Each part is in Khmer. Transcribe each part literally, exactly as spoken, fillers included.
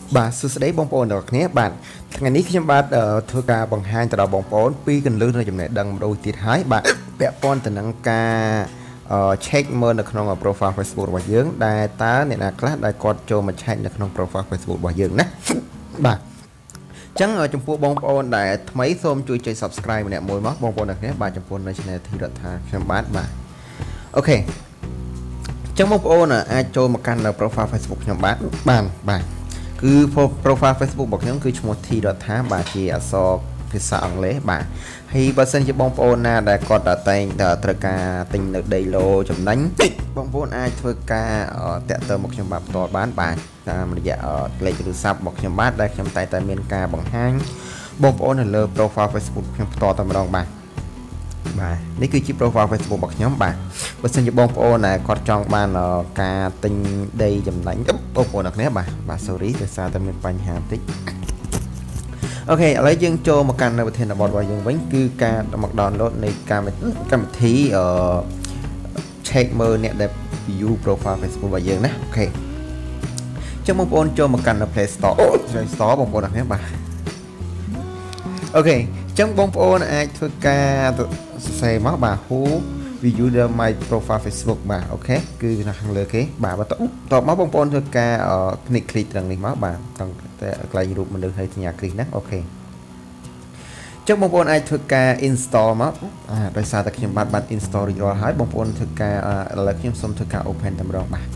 bà sư sẽ đấy bông bồn được nhé bạn ngày ní khi bạn thưa ca bằng hai tờ bông bồn pi cần lươn rồi chừng này đằng đôi tiệt hái bạn vẽ pon từ năng ca check mơ đượcក្នុង profile Facebook របស់យើងដែលតើអ្នកណាខ្លះដែលគាត់ចូលមក check នៅក្នុង profile Facebook របស់យើងណាបាទអញ្ចឹងចំពោះបងប្អូនដែលថ្មីសូមជួយចុច subscribe ម្នាក់មួយមកបងប្អូនអ្នកនេះបាទចំពោះនៅ channel ធីរដ្ឋាខ្ញុំបាទបាទអូខេអញ្ចឹងបងប្អូនអាចចូលមកកាន់នៅ profile Facebook ខ្ញុំបាទបានបាទគឺ profile Facebook របស់ខ្ញុំគឺឈ្មោះធីរដ្ឋាបាទជាអក្សរភាសាអង់គ្លេសបាទហើយបើសិនជាបងប្អូនណាដែលគាត់តែងត្រូវការទិញនៅដីឡូចំណេញបងប្អូនអាចធ្វើការតាក់ទងមកខ្ញុំបាទផ្ទាល់បានបាទតាមរយៈលេខទូរស័ព្ទរបស់ខ្ញុំបាទដែលខ្ញុំតែងតែមានការបង្ហាញបងប្អូននៅលើ profile Facebook ខ្ញុំផ្ទាល់តែម្ដងបាទបាទនេះគឺជា profile Facebook របស់ខ្ញុំបាទបើសិនជាបងប្អូនដែលគាត់ចង់បានការទិញដីចំណេញបងប្អូនអ្នកនេះបាទបាទ sorry ដោយសារតែមានបញ្ហាបន្តិចអូខេឥឡូវយើងចូលមកកាន់នៅប្រធានបទរបស់យើងវិញគឺការមក download នៃកម្មកម្មវិធីអឺ check មើលអ្នកដែល view profile Facebook របស់យើងណាអូខេចឹងបងប្អូនចូលមកកាន់នៅ Play Store Play Store បងប្អូនហ្នឹងបាទអូខេចឹងបងប្អូនអាចធ្វើការសរសេរមកបាទ who view my profile Facebook បាទអូខេគឺនៅខាងលើគេបាទបន្តតបមកបងប្អូនធ្វើការ click click ត្រង់នេះមកបាទត្រង់តែកន្លែងរូបមនុស្សហើយសញ្ញាគ្រីសណាអូខេចឹងបងប្អូនអាចធ្វើការ install មកអាដោយសារតែខ្ញុំបានបាន install រួចរាល់ហើយបងប្អូនធ្វើការឥឡូវខ្ញុំសូមធ្វើការ open តែម្ដងបាទ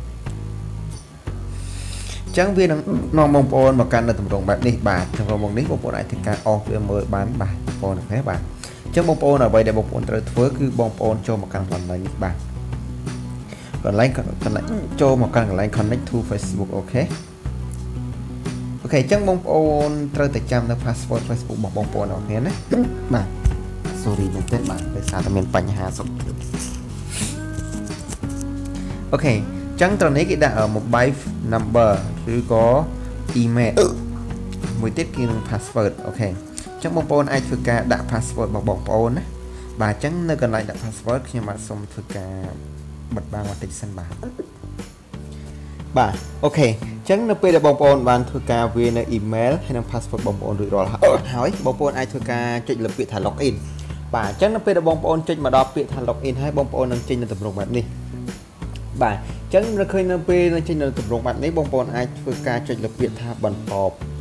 ចឹងវានឹងនាំបងប្អូនមកកាន់នៅទម្រង់បែបនេះបាទទម្រង់មកនេះបងប្អូនអាចធ្វើការ off វាមើលបានបាទបងប្អូនអូខេបាទចឹងបងប្អូនអ្វីដែលបងប្អូនត្រូវធ្វើគឺបងប្អូនចូលមកកាន់កន្លែងនេះបាទកន្លែងកន្លែងចូលមកកាន់កន្លែង connect to Facebook អូខេអូខេចឹងបងប្អូនត្រូវតែចាំនៅ password Facebook របស់បងប្អូនអរគ្នាណាបាទ sorry មែនទេបាទដោយសារតែមានបញ្ហាសុខភាពអូខេចឹងត្រង់នេះគេដាក់ mobile number ឬក៏ email មួយទៀតគឺនឹង password អូខេចឹងបងប្អូនអាចធ្វើការដាក់ password របស់បងប្អូនណាបាទចឹងនៅកន្លែងដាក់ password ខ្ញុំបាទសូមធ្វើការបិទបាំងបន្តិចសិនបាទបាទអូខេចឹងនៅពេលដែលបងប្អូនបានធ្វើការវានៅ email ហើយនិង password បងប្អូនរួចរាល់ហើយបងប្អូនអាចធ្វើការចុចលើពាក្យថា login បាទចឹងនៅពេលដែលបងប្អូនចុចមកដល់ពាក្យថា login ហើយបងប្អូននឹងចេញនៅទម្រង់បែបនេះបាទចឹងនៅឃើញនៅពេលនឹងចេញនៅទម្រង់បែបនេះបងប្អូនអាចធ្វើការចុចលើពាក្យថាបន្ត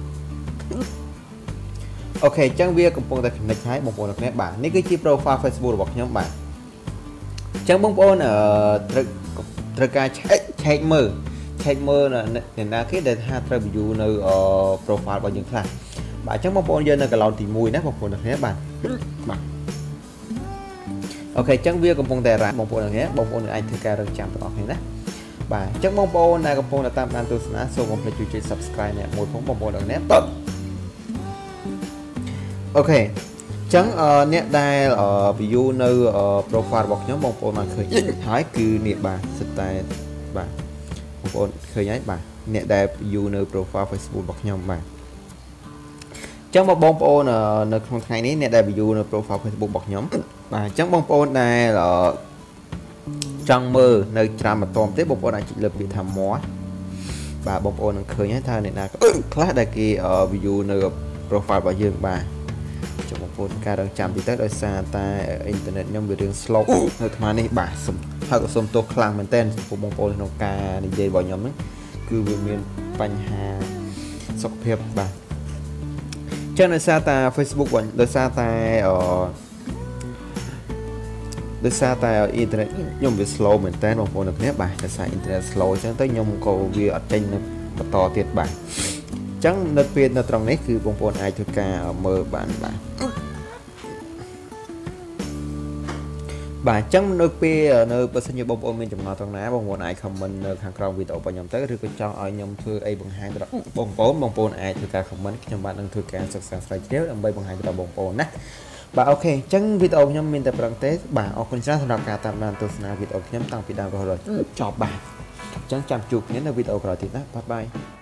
អូខេអញ្ចឹងវាកំពុងតែ connect ហើយបងប្អូនអរគ្នាបាទនេះគឺជា profile Facebook របស់ខ្ញុំបាទអញ្ចឹងបងប្អូនត្រូវត្រូវការ check check មើល check មើលអ្នកណាគេដែលថាត្រូវ view នៅ profile របស់យើងខ្លះបាទអញ្ចឹងបងប្អូនយកនៅ column ទីមួយណាបងប្អូនអរគ្នាបាទបាទអូខេអញ្ចឹងវាកំពុងតែរ៉ាបងប្អូនអរគ្នាបងប្អូនអាចធ្វើការរងចាំទាំងអស់គ្នាណាបាទអញ្ចឹងបងប្អូនដែលកំពុងតែតាមដានទស្សនាសូមកុំភ្លេចជួយចុច subscribe អ្នកមួយផងបងប្អូនអរគ្នាបាទអូខេអញ្ចឹងអ្នកដែល view នៅ profile របស់ខ្ញុំបងប្អូនបានឃើញហើយគឺនេះបាទសិតតែបាទបងប្អូនឃើញហើយបាទអ្នកដែល view នៅ profile Facebook របស់ខ្ញុំបាទអញ្ចឹងបងប្អូននៅក្នុងថ្ងៃនេះអ្នកដែល view នៅ profile Facebook របស់ខ្ញុំបាទអញ្ចឹងបងប្អូនដែលចង់មើលនៅច្រាមបន្ទាំទេបងប្អូនអាចចុចលើពាក្យថា more បាទបងប្អូននឹងឃើញហើយថាអ្នកណាខ្លះដែលគេ view នៅ profile របស់យើងបាទចាំបងប្អូនការរងចាំតិចទៅដោយសារតែអ៊ីនធឺណិតខ្ញុំវារឿង slow នៅអាត្មានេះបាទសូមហើយក៏សូមទោសខ្លាំងមែនទែនចំពោះបងប្អូនក្នុងការនិយាយរបស់ខ្ញុំហ្នឹងគឺវាមានបញ្ហាសុខភាពបាទចឹងដោយសារតែ Facebook វិញដោយសារតែអឺដោយសារតែអ៊ីនធឺណិតខ្ញុំវា slow មែនទែនបងប្អូនទាំងគ្នាបាទដោយសារអ៊ីនធឺណិត slow ចឹងទៅខ្ញុំក៏វាអត់ចេញនៅបន្តទៀតបាទអញ្ចឹងនៅពេលនៅត្រង់នេះគឺបងប្អូនអាចធ្វើការមើលបានបាទបាទអញ្ចឹងនៅពេលនៅបើសិនជាបងប្អូនមានចំណងត្រង់ណាបងប្អូនអាច comment នៅខាងក្រោមវីដេអូរបស់ខ្ញុំទៅឬក៏ចង់ឲ្យខ្ញុំធ្វើអីបង្ហាញទៅដល់បងប្អូនបងប្អូនអាចធ្វើការ comment ខ្ញុំបាទនឹងធ្វើការសិក្សាស្រាវជ្រាវដើម្បីបង្ហាញទៅដល់បងប្អូនណាបាទអូខេអញ្ចឹងវីដេអូខ្ញុំមានតែប្រឹងទេបាទអរគុណច្រើនសម្រាប់ការតាមដានទស្សនាវីដេអូខ្ញុំតាំងពីដើមរហូតដល់ចប់បាទអញ្ចឹងចាំជួបគ្នានៅវីដេអូក្រោយទៀតណាបាយបាយ